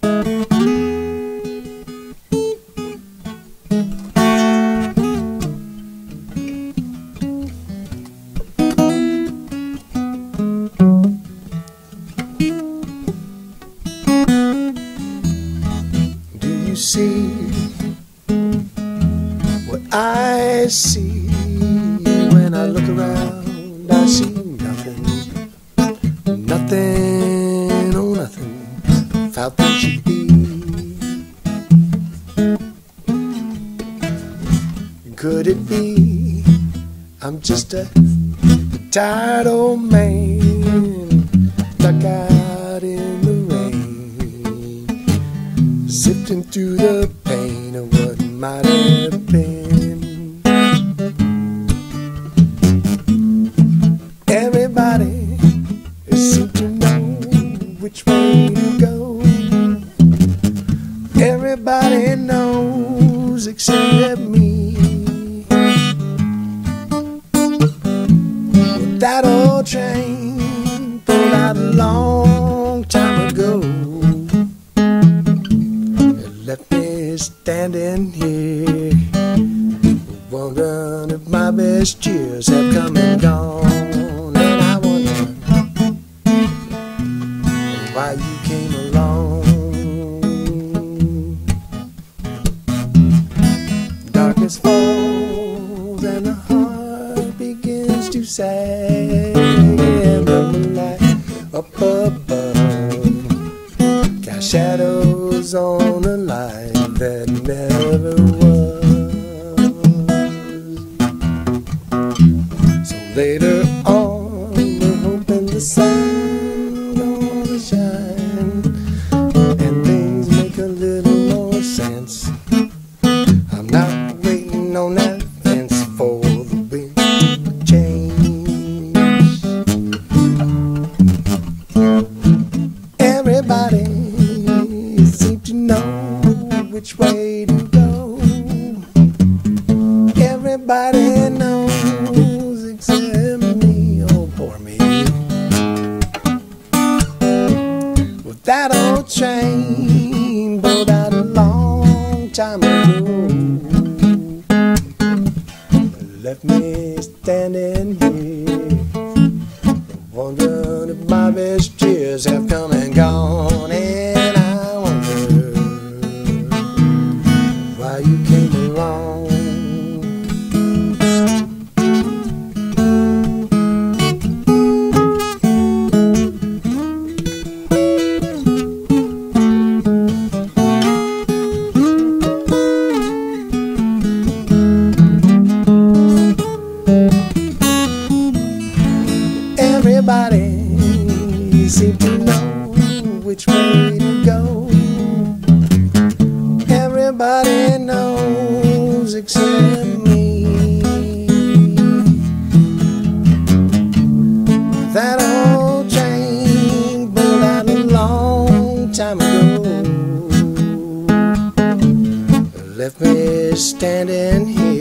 You see what I see when I look around. I see nothing, nothing, oh nothing, without there should be. Could it be I'm just a tired old man stuck out in the rain, sifting through the pain of what might have been? Everybody seems to know which way to go. Everybody knows except me. That old train pulled out a long time ago. Left me standing here, wondering if my best years have come and gone. And I wonder why you came along. Darkness falls and the heart begins to sag, and the moonlight up above got shadows on a life that never was. So later on, we're hoping the sun gonna shine and things make a little more sense. I'm not waiting on that fence for the wind to change. Everybody seem to know which way to go. Everybody knows except me, oh poor me. Well, that old train pulled out a long time ago, left me standing here, wondering if my best years have come and gone. And I wonder why you came along. Everybody seems to know which way to go. Everybody knows except me. That old train pulled out a long time ago, left me standing here,